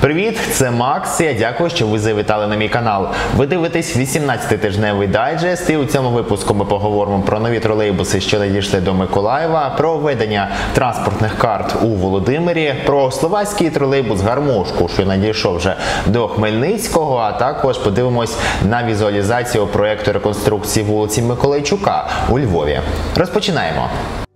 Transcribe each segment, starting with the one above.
Привіт, це Макс. Я дякую, що ви завітали на мій канал. Ви дивитесь 18-тижневий дайджест, і у цьому випуску ми поговоримо про нові тролейбуси, що надійшли до Миколаєва, про введення транспортних карт у Володимирі, про словацький тролейбус «Гармошку», що надійшов вже до Хмельницького, а також подивимось на візуалізацію проєкту реконструкції вулиці Миколайчука у Львові. Розпочинаємо.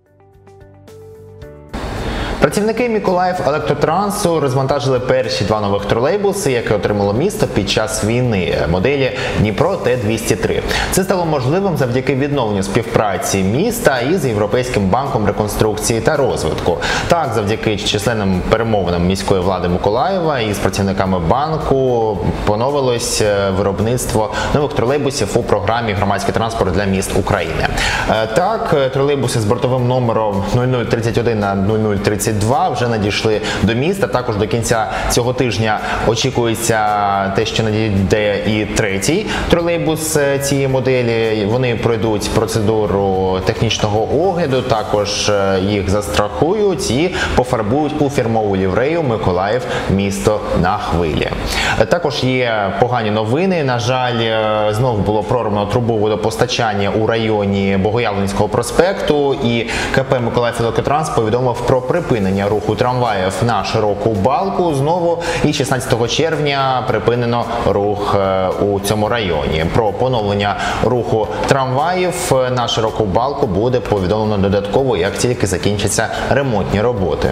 Працівники Миколаївелектротрансу розвантажили перші два нових тролейбуси, які отримало місто під час війни, моделі Дніпро Т-203. Це стало можливим завдяки відновленню співпраці міста із Європейським банком реконструкції та розвитку. Так, завдяки численним перемовинам міської влади Миколаєва із працівниками банку поновилось виробництво нових тролейбусів у програмі «Громадський транспорт для міст України». Так, тролейбуси з бортовим номером 0031 на 0032 вже надійшли до міста. Також до кінця цього тижня очікується те, що надійде і третій тролейбус цієї моделі. Вони пройдуть процедуру технічного огляду, також їх застрахують і пофарбують у фірмову ліврею «Миколаїв. Місто на хвилі». Також є погані новини. На жаль, знову було прорвано трубу водопостачання у районі Богоявленського проспекту, і КП «Миколаївелектротранс» повідомив про припинення руху трамваїв на широку балку знову, і 16 червня припинено рух у цьому районі. Про поновлення руху трамваїв на широку балку буде повідомлено додатково, як тільки закінчаться ремонтні роботи.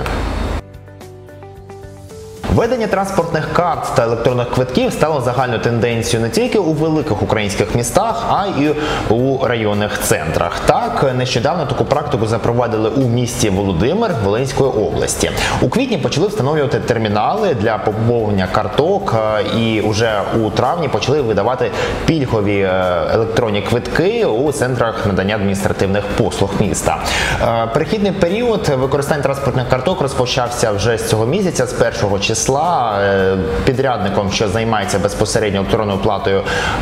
Введення транспортних карт та електронних квитків стало загальною тенденцією не тільки у великих українських містах, а й у районних центрах. Так, нещодавно таку практику запровадили у місті Володимир Волинської області. У квітні почали встановлювати термінали для поповнення карток, і вже у травні почали видавати пільгові електронні квитки у центрах надання адміністративних послуг міста. Перехідний період використання транспортних карток розпочався вже з цього місяця, з 1 числа. Підрядником, що займається безпосередньо електронною платою,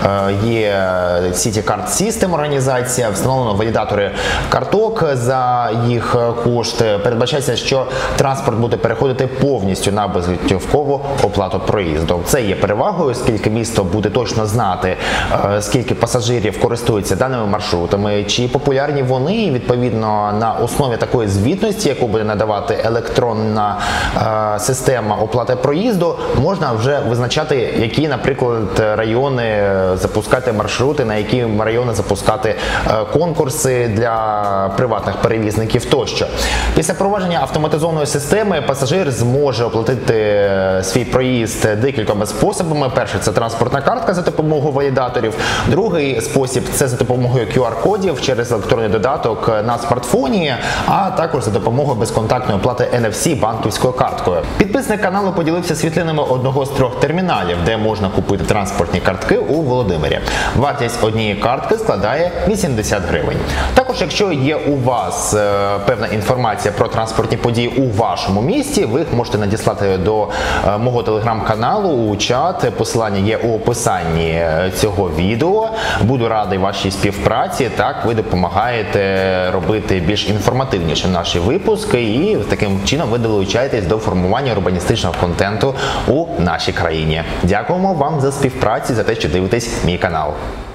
є City Card System організація. Встановлено валідатори карток за їх кошти. Передбачається, що транспорт буде переходити повністю на безготівкову оплату проїзду. Це є перевагою, оскільки місто буде точно знати, скільки пасажирів користуються даними маршрутами, чи популярні вони, і відповідно на основі такої звітності, яку буде надавати електронна система оплати проїзду, можна вже визначати, які, наприклад, райони запускати маршрути, на які райони запускати конкурси для приватних перевізників тощо. Після впровадження автоматизованої системи пасажир зможе оплатити свій проїзд декількома способами. Перший – це транспортна картка за допомогою валідаторів. Другий спосіб – це за допомогою QR-кодів через електронний додаток на смартфоні, а також за допомогою безконтактної оплати NFC банківською карткою. Підписник каналу поділився світлинами одного з 3 терміналів, де можна купити транспортні картки у Володимирі. Вартість однієї картки складає 80 гривень. Також, якщо є у вас певна інформація про транспортні події у вашому місті, ви їх можете надіслати до мого телеграм-каналу у чат. Посилання є у описанні цього відео. Буду радий вашій співпраці. Так, ви допомагаєте робити більш інформативніше наші випуски, і таким чином ви долучаєтесь до формування урбаністичного контенту у нашій країні. Дякуємо вам за співпрацю, за те, що дивитесь мій канал.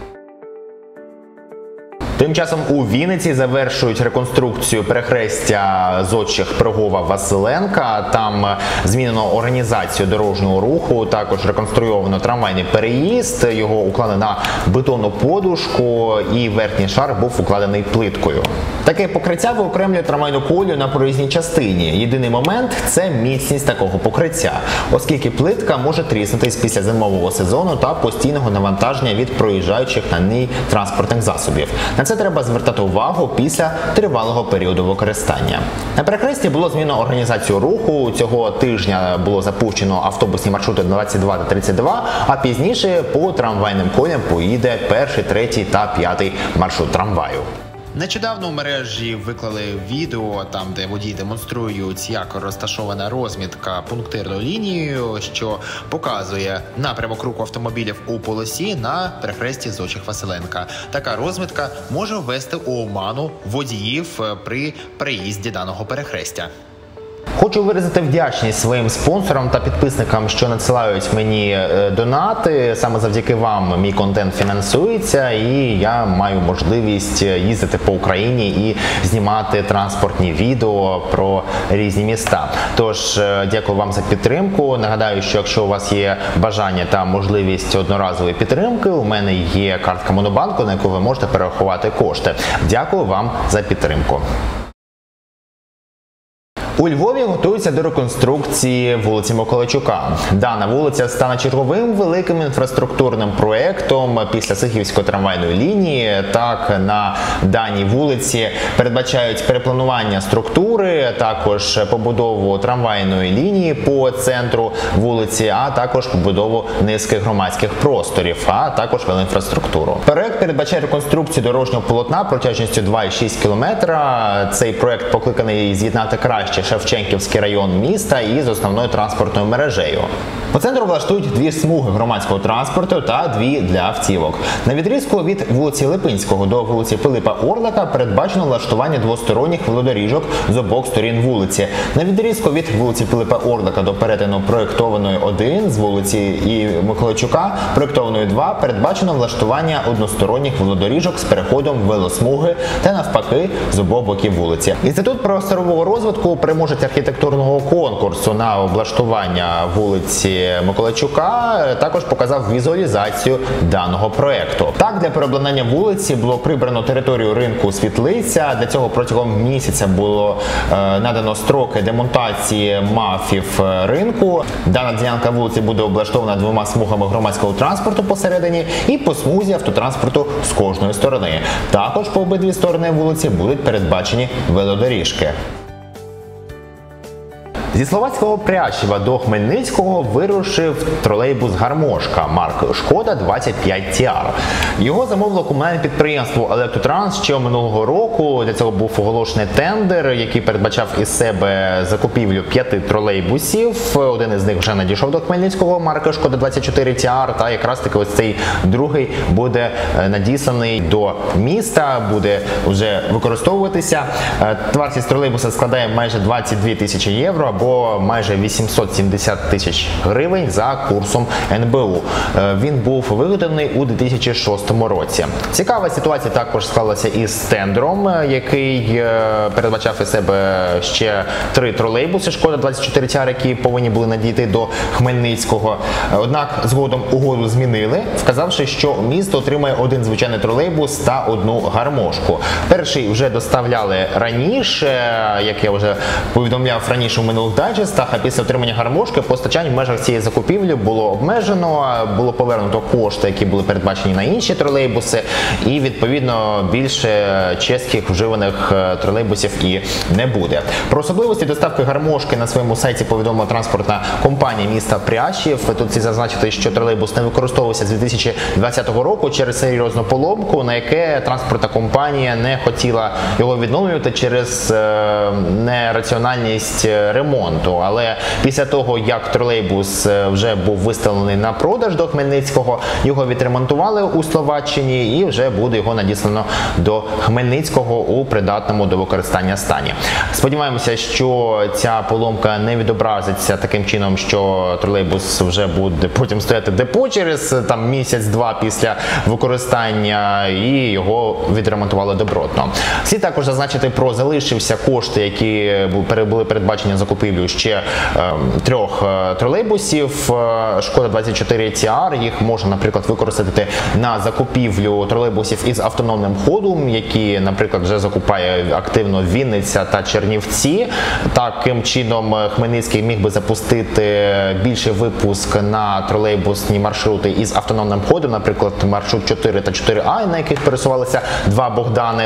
Тим часом у Вінниці завершують реконструкцію перехрестя Зодчих-Пирогова-Василенка. Там змінено організацію дорожнього руху, також реконструйовано трамвайний переїзд, його уклали на бетонну подушку, і верхній шар був укладений плиткою. Таке покриття виокремлює трамвайну колію на проїзній частині. Єдиний момент – це міцність такого покриття, оскільки плитка може тріснутись після зимового сезону та постійного навантаження від проїжджаючих на ній транспортних засобів. На це треба звертати увагу після тривалого періоду використання. На перехресті було змінено організацію руху. Цього тижня було запущено автобусні маршрути 22 та 32, а пізніше по трамвайним коліям поїде 1, 3 та 5 маршрут трамваю. Нещодавно у мережі виклали відео, там де водії демонструють, як розташована розмітка пунктирною лінією, що показує напрямок руху автомобілів у полосі на перехресті Зодчих-Василенка. Така розмітка може ввести у оману водіїв при переїзді даного перехрестя. Хочу виразити вдячність своїм спонсорам та підписникам, що надсилають мені донати. Саме завдяки вам мій контент фінансується і я маю можливість їздити по Україні і знімати транспортні відео про різні міста. Тож, дякую вам за підтримку. Нагадаю, що якщо у вас є бажання та можливість одноразової підтримки, у мене є картка Монобанку, на яку ви можете перерахувати кошти. Дякую вам за підтримку. У Львові готуються до реконструкції вулиці Миколайчука. Дана вулиця стане черговим великим інфраструктурним проєктом після Сихівської трамвайної лінії. Так, на даній вулиці передбачають перепланування структури, також побудову трамвайної лінії по центру вулиці, а також побудову низки громадських просторів, а також велоінфраструктуру. Проєкт передбачає реконструкцію дорожнього полотна протяжністю 2,6 км. Цей проєкт покликаний з'єднати краще Шевченківський район міста із основною транспортною мережею. По центру влаштують дві смуги громадського транспорту та дві для автівок. На відрізку від вулиці Липинського до вулиці Пилипа Орлика передбачено влаштування двосторонніх велодоріжок з обох сторін вулиці. На відрізку від вулиці Пилипа Орлика до перетину проєктованої 1 з вулиці і Миколайчука, проєктованої 2, передбачено влаштування односторонніх велодоріжок з переходом велосмуги та навпаки з обох боків вулиці. Інститут просторового розвитку переможець архітектурного конкурсу на облаштування вулиці Миколайчука також показав візуалізацію даного проєкту. Так, для переобладнання вулиці було прибрано територію ринку Світлиця. Для цього протягом місяця було надано строки демонтації мафів ринку. Дана ділянка вулиці буде облаштована двома смугами громадського транспорту посередині і по смузі автотранспорту з кожної сторони. Також по обидві сторони вулиці будуть передбачені велодоріжки. Зі Словацького Прящева до Хмельницького вирушив тролейбус «Гармошка» марки «Шкода 25 TR». Його замовило комунальне підприємство «Електротранс» ще минулого року. Для цього був оголошений тендер, який передбачав із себе закупівлю 5 тролейбусів. Один із них вже надійшов до Хмельницького марки «Шкода 24 TR», та якраз таки ось цей другий буде надісланий до міста, буде вже використовуватися. Вартість тролейбуса складає майже 22 тисячі євро, або майже 870 тисяч гривень за курсом НБУ. Він був виготовлений у 2006 році. Цікава ситуація також склалася із тендером, який передбачав із себе ще 3 тролейбуси «Шкода 24 TR», які повинні були надійти до Хмельницького. Однак згодом угоду змінили, вказавши, що місто отримає один звичайний тролейбус та одну гармошку. Перший вже доставляли раніше, як я вже повідомляв раніше у минулих дайджестах, а після отримання гармошки постачань в межах цієї закупівлі було обмежено, було повернуто кошти, які були передбачені на інші тролейбуси, і відповідно більше чеських вживаних тролейбусів і не буде. Про особливості доставки гармошки на своєму сайті повідомила транспортна компанія міста Прящів. Тут слід зазначити, що тролейбус не використовувався з 2020 року через серйозну поломку, на яке транспортна компанія не хотіла його відновлювати через нераціональність ремонту. Але після того, як тролейбус вже був виставлений на продаж до Хмельницького, його відремонтували у Словаччині і вже буде його надіслано до Хмельницького у придатному до використання стані. Сподіваємося, що ця поломка не відобразиться таким чином, що тролейбус вже буде потім стояти депо через місяць-два після використання, і його відремонтували добротно. Слід також зазначити про залишився кошти, які були передбачені закупівлю ще 3 тролейбусів «Шкода 24 TR». Їх можна, наприклад, використати на закупівлю тролейбусів із автономним ходом, які, наприклад, вже закупає активно Вінниця та Чернівці. Таким чином Хмельницький міг би запустити більший випуск на тролейбусні маршрути із автономним ходом, наприклад, маршрут 4 та 4А, на яких пересувалися 2 Богдани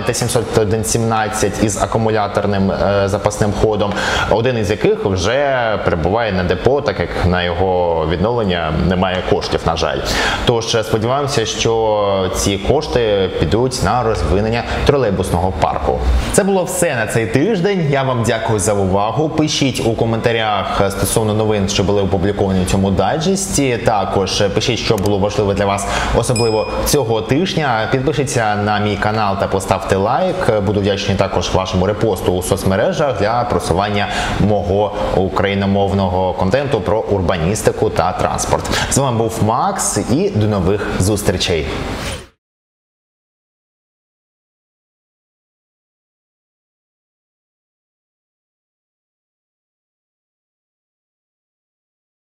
Т-701-17 із акумуляторним запасним ходом, один із яких вже перебуває на депо, так як на його відновлення немає коштів, на жаль. Тож сподіваємося, що ці кошти підуть на розвинення тролейбусного парку. Це було все на цей тиждень. Я вам дякую за увагу. Пишіть у коментарях стосовно новин, що були опубліковані у цьому дайджесті. Також пишіть, що було важливо для вас, особливо цього тижня. Підпишіться на мій канал та поставте лайк. Буду вдячний також вашому репосту у соцмережах для просування мого цікавого україномовного контенту про урбаністику та транспорт. З вами був Макс і до нових зустрічей.